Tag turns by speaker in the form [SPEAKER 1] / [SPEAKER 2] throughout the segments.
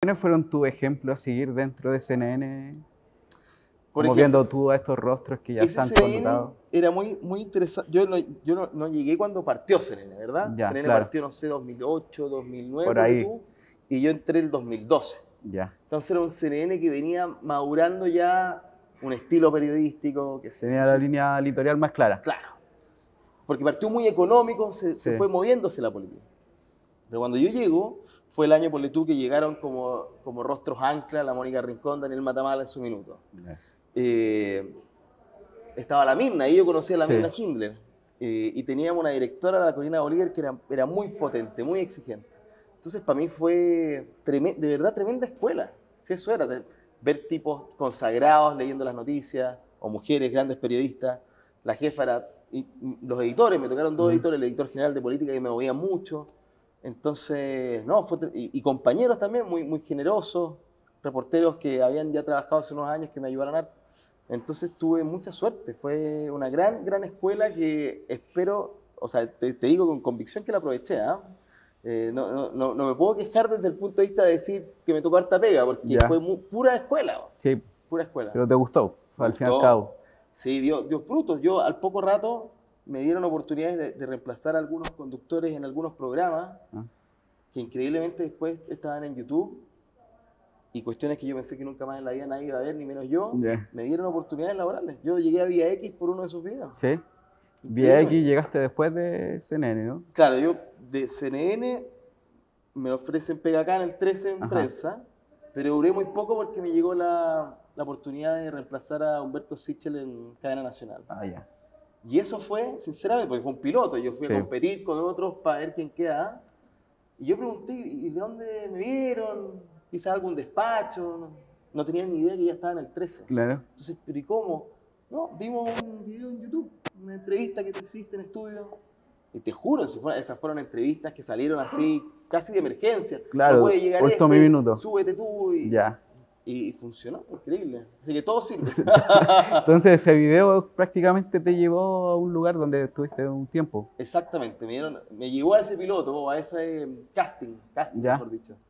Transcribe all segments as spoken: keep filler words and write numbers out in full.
[SPEAKER 1] ¿Quiénes fueron tus ejemplos a seguir dentro de C N N?
[SPEAKER 2] Por
[SPEAKER 1] Como
[SPEAKER 2] ejemplo,
[SPEAKER 1] viendo tú a estos rostros que ya
[SPEAKER 2] ese
[SPEAKER 1] están
[SPEAKER 2] C N N
[SPEAKER 1] connotados.
[SPEAKER 2] era muy, muy interesante. Yo, no, yo no, no llegué cuando partió C N N, ¿verdad?
[SPEAKER 1] Ya,
[SPEAKER 2] C N N
[SPEAKER 1] claro.
[SPEAKER 2] partió, no sé, dos mil ocho, dos mil nueve,
[SPEAKER 1] Por
[SPEAKER 2] ponte
[SPEAKER 1] ahí.
[SPEAKER 2] tú, y yo entré el dos mil doce.
[SPEAKER 1] Ya.
[SPEAKER 2] Entonces era un C N N que venía madurando ya un estilo periodístico. Que se,
[SPEAKER 1] Tenía
[SPEAKER 2] entonces,
[SPEAKER 1] la línea editorial más clara.
[SPEAKER 2] claro, porque partió muy económico, se,
[SPEAKER 1] Sí.
[SPEAKER 2] se fue moviéndose la política. Pero cuando yo llego, fue el año, ponle tú, que llegaron como, como rostros ancla, la Mónica Rincón, Daniel Matamala en su minuto.
[SPEAKER 1] Ya.
[SPEAKER 2] Eh, estaba la Mirna, ahí yo conocía a la
[SPEAKER 1] Sí.
[SPEAKER 2] Mirna Schindler. Eh, y teníamos una directora, la Corina Bolívar, que era, era muy potente, muy exigente. Entonces, para mí fue treme- de verdad tremenda escuela. Si eso era, de- ver tipos consagrados leyendo las noticias, o mujeres, grandes periodistas. La jefa era, y, y los editores, me tocaron dos
[SPEAKER 1] Ujú.
[SPEAKER 2] editores, el editor general de política que me movía mucho. Entonces, no, fue, tre- y, y compañeros también muy, muy generosos, reporteros que habían ya trabajado hace unos años que me ayudaron harto. Entonces tuve mucha suerte, fue una gran, gran escuela que espero, o sea, te, te digo con convicción que la aproveché, ¿ah? Eh, no, no, no, no me puedo quejar desde el punto de vista de decir que me tocó harta pega, porque
[SPEAKER 1] Ya.
[SPEAKER 2] fue mu- pura escuela,
[SPEAKER 1] Sí,
[SPEAKER 2] pura escuela.
[SPEAKER 1] pero te gustó,
[SPEAKER 2] Me
[SPEAKER 1] al fin y al
[SPEAKER 2] gustó.
[SPEAKER 1] cabo.
[SPEAKER 2] Sí, dio, dio frutos. Yo al poco rato me dieron oportunidades de, de reemplazar a algunos conductores en algunos programas
[SPEAKER 1] Ah.
[SPEAKER 2] que increíblemente después estaban en YouTube, y cuestiones que yo pensé que nunca más en la vida nadie iba a ver, ni menos yo,
[SPEAKER 1] Ya.
[SPEAKER 2] me dieron oportunidades laborales. Yo llegué a Vía X por uno de sus videos.
[SPEAKER 1] Sí. Vía X
[SPEAKER 2] Increíble.
[SPEAKER 1] llegaste después de C N N, ¿no?
[SPEAKER 2] Claro, yo de C N N me ofrecen pega acá en el trece en
[SPEAKER 1] Ajá.
[SPEAKER 2] prensa, pero duré muy poco porque me llegó la, la oportunidad de reemplazar a Humberto Sichel en Cadena Nacional.
[SPEAKER 1] Ah, ya.
[SPEAKER 2] Y eso fue, sinceramente, porque fue un piloto. Yo fui
[SPEAKER 1] Sí.
[SPEAKER 2] a competir con otros para ver quién queda. Y yo pregunté, ¿y de dónde me vieron? Quizás algún despacho. No, no tenían ni idea que ya estaba en el trece.
[SPEAKER 1] Claro.
[SPEAKER 2] Entonces, ¿pero y cómo? No, vimos un video en YouTube, una entrevista que tú hiciste en estudio. Y te juro, si fueron- esas fueron entrevistas que salieron así, casi de emergencia.
[SPEAKER 1] Claro,
[SPEAKER 2] No puede llegar
[SPEAKER 1] último
[SPEAKER 2] este,
[SPEAKER 1] minuto.
[SPEAKER 2] súbete tú. Y,
[SPEAKER 1] Ya.
[SPEAKER 2] y funcionó, increíble. Así que todo sirve.
[SPEAKER 1] Entonces ese video prácticamente te llevó a un lugar donde estuviste un tiempo.
[SPEAKER 2] Exactamente, me, dieron, me llevó a ese piloto, o a ese eh, casting, casting
[SPEAKER 1] Ya.
[SPEAKER 2] mejor dicho.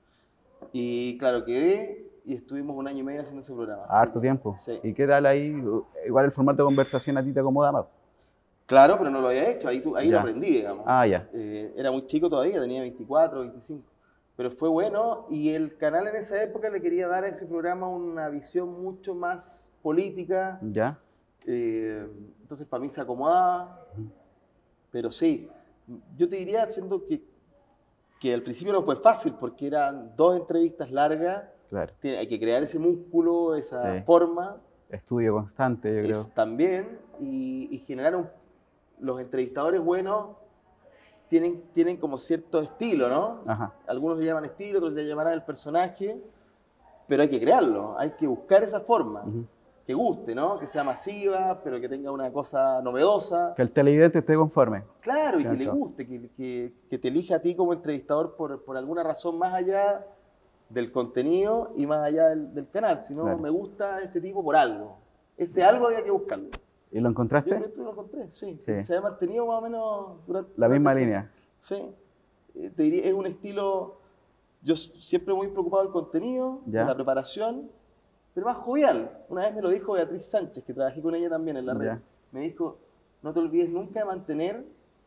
[SPEAKER 2] Y claro, quedé y estuvimos un año y medio haciendo ese programa.
[SPEAKER 1] Harto tiempo.
[SPEAKER 2] Sí.
[SPEAKER 1] ¿Y qué tal ahí? Igual el formato de conversación a ti te acomoda más.
[SPEAKER 2] Claro, pero no lo había hecho, ahí, tú- ahí lo
[SPEAKER 1] Ya.
[SPEAKER 2] aprendí, digamos.
[SPEAKER 1] Ah, ya.
[SPEAKER 2] Eh, era muy chico todavía, tenía veinticuatro, veinticinco. Pero fue bueno, y el canal en esa época le quería dar a ese programa una visión mucho más política.
[SPEAKER 1] Ya.
[SPEAKER 2] Eh, entonces para mí se acomodaba, pero sí, yo te diría, siendo que, que al principio no fue fácil, porque eran dos entrevistas largas,
[SPEAKER 1] Claro.
[SPEAKER 2] tiene- hay que crear ese músculo, esa
[SPEAKER 1] Sí.
[SPEAKER 2] forma,
[SPEAKER 1] Estudio constante, yo creo.
[SPEAKER 2] es, también, y, y generar un, los entrevistadores buenos tienen, tienen como cierto estilo, ¿no?
[SPEAKER 1] Ajá.
[SPEAKER 2] Algunos le llaman estilo, otros le llamarán el personaje, pero hay que crearlo, hay que buscar esa forma.
[SPEAKER 1] Ujú.
[SPEAKER 2] Que guste, ¿no? Que sea masiva, pero que tenga una cosa novedosa.
[SPEAKER 1] Que el televidente esté conforme.
[SPEAKER 2] Claro, y que
[SPEAKER 1] Claro.
[SPEAKER 2] le guste, que, que, que te elija a ti como entrevistador por, por alguna razón más allá del contenido y más allá del, del canal. Si no,
[SPEAKER 1] Claro.
[SPEAKER 2] me gusta este tipo por algo. Ese algo había que buscarlo.
[SPEAKER 1] ¿Y lo
[SPEAKER 2] Yo
[SPEAKER 1] encontraste?
[SPEAKER 2] creo que lo encontré, sí.
[SPEAKER 1] Sí.
[SPEAKER 2] Se ha mantenido más o menos durante...
[SPEAKER 1] La misma
[SPEAKER 2] durante el
[SPEAKER 1] línea.
[SPEAKER 2] tiempo. Sí. Eh, Te diría, es un estilo... Yo s- siempre muy preocupado del contenido,
[SPEAKER 1] Ya.
[SPEAKER 2] de la preparación, pero más jovial. Una vez me lo dijo Beatriz Sánchez, que trabajé con ella también en la red.
[SPEAKER 1] Ya.
[SPEAKER 2] Me dijo, no te olvides nunca de mantener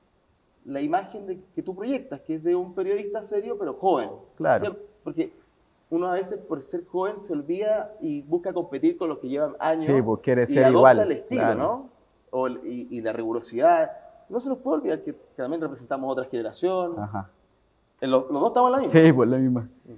[SPEAKER 2] la imagen de, que tú proyectas, que es de un periodista serio, pero joven.
[SPEAKER 1] Claro.
[SPEAKER 2] ¿Cierto? Porque uno a veces, por ser joven, se olvida y busca competir con los que llevan años.
[SPEAKER 1] Sí, pues quiere
[SPEAKER 2] y
[SPEAKER 1] ser
[SPEAKER 2] adopta
[SPEAKER 1] igual.
[SPEAKER 2] el estilo,
[SPEAKER 1] Claro.
[SPEAKER 2] ¿no? O el- y, y la rigurosidad. No se nos puede olvidar que, que también representamos otra generación.
[SPEAKER 1] Ajá.
[SPEAKER 2] En Los, los dos estamos en la misma.
[SPEAKER 1] Sí, pues la misma.